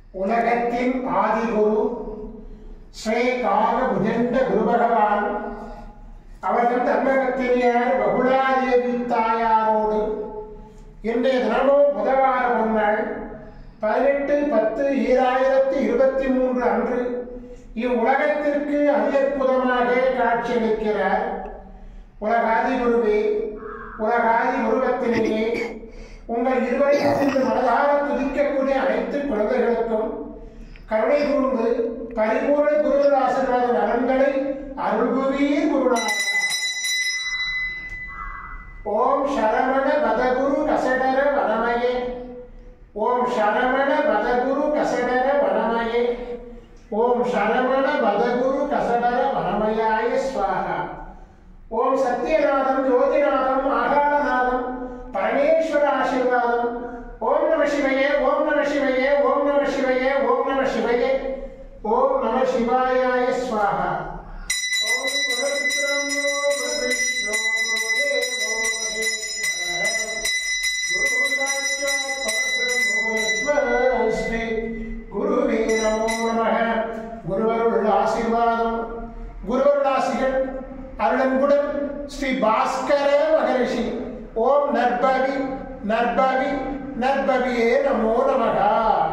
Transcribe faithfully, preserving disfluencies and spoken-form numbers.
உலகத்தின் ஆதிகுரு ஸ்ரீ காக புஜண்ட குரு பகவான் அவர்கள் தர்மகத்திரியார் பகுலாதேவி தாயாரோடு இன்றைய தினமும் புதவார முன்னாள் பதினெட்டு பத்து ஈராயிரத்தி இருபத்தி மூன்று அன்று இவ்வுலகத்திற்கு அதி-அற்புதமாக காட்சியளிக்கிறார். உலகாதி குருவே, உலகாதி குருவத்திலேயே உங்கள் இருவரையும் இந்த மனதார துதிக்கக்கூடிய அனைத்து குழந்தைகளுக்கும் கருணை கூர்ந்து பரிபூர்ண குருவின் ஆசீர்வாத நலன்களை அருள்குவீர் குருநாதா. ஓம் சரவண பதகுரு கசடர வனமயே, ஓம் சரவண பதகுரு கசடர வனமயே, ஓம் சரவண பதகுரு கசடர வனமயாய ஸ்வாஹா. ஓம் சத்யநாதம் ஜோதிநாதம் ஆகாரநாதம் பரமேஸ்வர ஆசீர்வாதம். ஓம் நம சிவயே, ஓம் நம சிவயே, ஓம் நம சிவயே, ஓம் நம சிவயே, ஓம் நம சிவாயாய ஸ்வாஹா. ஓம் குருபிரம்மோ குருவிஷ்ணு குருதேவோ மகேஸ்வரः குரு சாட்சாத் பரபிரம்மோ ஸ்ரீ குருவே நமோ நமः. குருவருள் ஆசீர்வாதம், குருவருள் ஆசிகள் அருளன்புடன் ஸ்ரீ பாஸ்கர மகரிஷி. ஓம் நற்பவி நற்பவி நற்பவியே நமோ நமः.